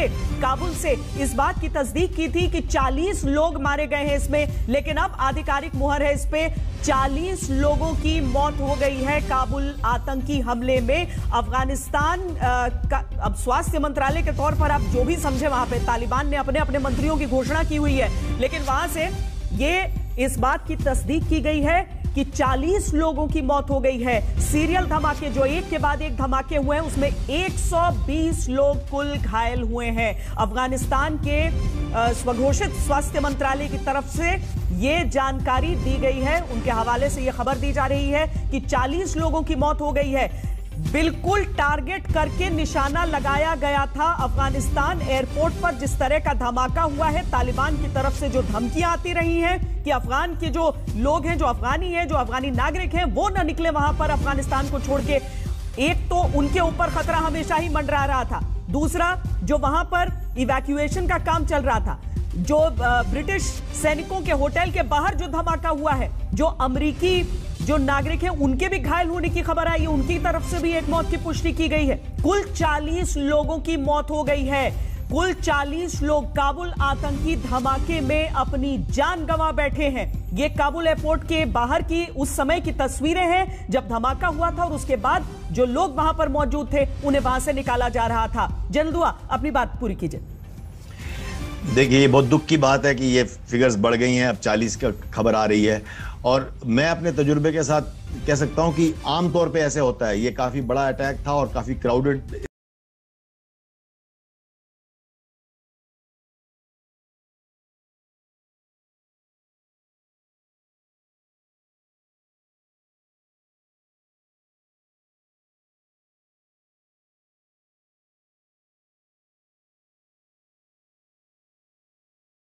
पहले काबुल से इस बात की तस्दीक की थी कि 40 लोग मारे गए हैं इसमें, लेकिन अब आधिकारिक मुहर है इस पे 40 लोगों की मौत हो गई है काबुल आतंकी हमले में। अफगानिस्तान का अब स्वास्थ्य मंत्रालय के तौर पर आप जो भी समझे, वहां पे तालिबान ने अपने अपने मंत्रियों की घोषणा की हुई है, लेकिन वहां से ये इस बात की तस्दीक की गई है कि 40 लोगों की मौत हो गई है। सीरियल धमाके जो एक के बाद एक धमाके हुए हैं, उसमें 120 लोग कुल घायल हुए हैं। अफगानिस्तान के स्वघोषित स्वास्थ्य मंत्रालय की तरफ से ये जानकारी दी गई है, उनके हवाले से ये खबर दी जा रही है कि 40 लोगों की मौत हो गई है। बिल्कुल टारगेट करके निशाना लगाया गया था अफगानिस्तान एयरपोर्ट पर। जिस तरह का धमाका हुआ है, तालिबान की तरफ से जो धमकियां आती रही हैं कि अफगान के जो लोग हैं, जो अफगानी हैं, जो अफगानी नागरिक हैं, वो न निकले वहां पर अफगानिस्तान को छोड़ के। एक तो उनके ऊपर खतरा हमेशा ही मंडरा रहा था, दूसरा जो वहां पर इवैक्यूएशन का काम चल रहा था, जो ब्रिटिश सैनिकों के होटल के बाहर जो धमाका हुआ है, जो अमेरिकी जो नागरिक हैं उनके भी घायल होने की खबर आई है, उनकी तरफ से भी एक मौत की पुष्टि की गई है। कुल 40 लोगों की मौत हो गई है। कुल 40 लोग काबुल आतंकी धमाके में अपनी जान गंवा बैठे हैं। ये काबुल एयरपोर्ट के बाहर की उस समय की तस्वीरें हैं जब धमाका हुआ था, और उसके बाद जो लोग वहां पर मौजूद थे उन्हें वहां से निकाला जा रहा था। जनदुआ, अपनी बात पूरी कीजिए। देखिए, ये बहुत दुख की बात है कि ये फिगर्स बढ़ गई हैं, अब 40 का खबर आ रही है। और मैं अपने तजुर्बे के साथ कह सकता हूं कि आमतौर पे ऐसे होता है। ये काफ़ी बड़ा अटैक था और काफ़ी क्राउडेड